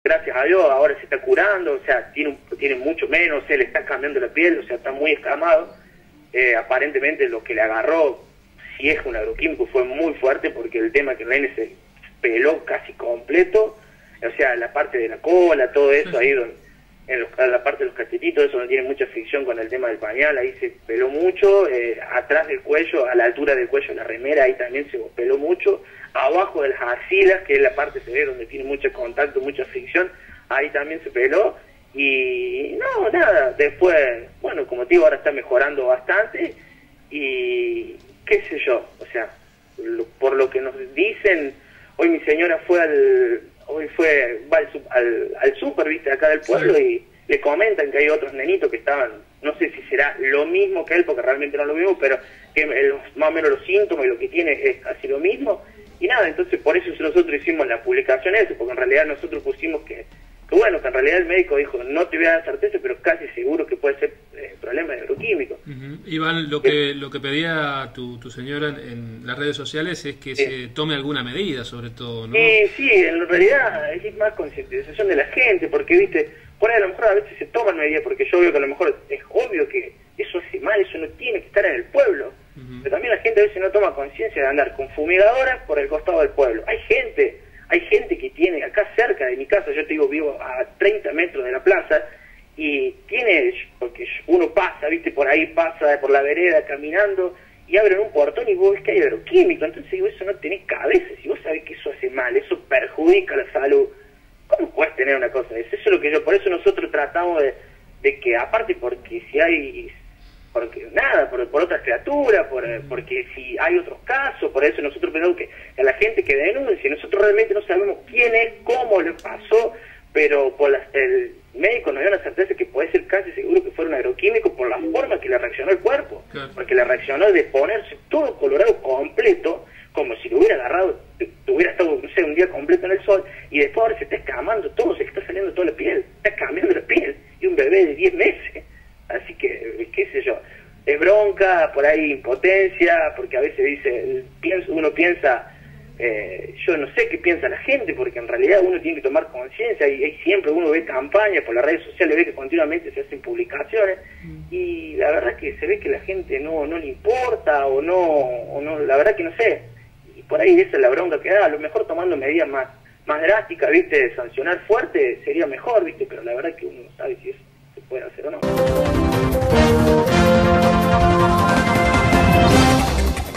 gracias a Dios ahora se está curando, o sea, tiene mucho menos, se le está cambiando la piel, o sea, está muy escamado. Aparentemente lo que le agarró, si es un agroquímico, fue muy fuerte, porque el tema que el nene se peló casi completo, o sea, la parte de la cola, todo eso, ahí donde, la parte de los cachetitos, eso no tiene mucha fricción con el tema del pañal, ahí se peló mucho, atrás del cuello, a la altura del cuello de la remera, ahí también se peló mucho, abajo de las axilas, que es la parte, se ve, donde tiene mucho contacto, mucha fricción, ahí también se peló. Y no, nada, después, bueno, como te digo, ahora está mejorando bastante y qué sé yo, o sea, por lo que nos dicen, hoy mi señora fue va al súper, viste, acá del pueblo, sí, y le comentan que hay otros nenitos que estaban, no sé si será lo mismo que él, porque realmente no es lo mismo, pero que más o menos los síntomas y lo que tiene es casi lo mismo, y nada, entonces por eso nosotros hicimos la publicación esa, porque en realidad nosotros pusimos que bueno, que en realidad el médico dijo, no te voy a dar certeza, pero casi seguro que puede ser problema de agroquímico. Iván, lo que pedía tu señora en las redes sociales es que se tome alguna medida, sobre todo, ¿no? Sí, en realidad es más concientización de la gente, porque, viste, por ahí a lo mejor a veces se toman medidas, porque yo veo que a lo mejor es obvio que eso hace mal, eso no tiene que estar en el pueblo, pero también la gente a veces no toma conciencia de andar con fumigadoras por el costado del pueblo. Hay gente que tiene, acá cerca de mi casa, yo te digo, vivo a 30 metros de la plaza, y tiene, porque uno pasa, viste, por ahí pasa por la vereda caminando, y abren un portón y vos ves que hay agroquímico, entonces digo, eso no tenés cabeza, si vos sabés que eso hace mal, eso perjudica la salud, ¿cómo puedes tener una cosa de eso? Eso es lo que por eso nosotros tratamos de que, aparte porque si hay, por otras criaturas, porque si hay otros casos, por eso nosotros pensamos que a la gente que denuncie, nosotros realmente no sabemos quién es, cómo le pasó, pero el médico nos dio la certeza que puede ser casi seguro que fuera un agroquímico por la forma que le reaccionó el cuerpo, porque le reaccionó de ponerse todo colorado completo, como si lo hubiera agarrado, hubiera estado, no sé, un día completo en el sol, y después ahora se está escamando todo, se está saliendo toda la piel, está cambiando la piel, y un bebé de 10 meses. Así que, qué sé yo, es bronca, por ahí impotencia, porque a veces uno piensa, yo no sé qué piensa la gente, porque en realidad uno tiene que tomar conciencia, y siempre uno ve campañas por las redes sociales, ve que continuamente se hacen publicaciones, y la verdad que se ve que la gente no le importa, o no, la verdad que no sé, y por ahí esa es la bronca que da, a lo mejor tomando medidas más drásticas, viste, sancionar fuerte sería mejor, viste, pero la verdad que uno no sabe si eso se puede hacer o no.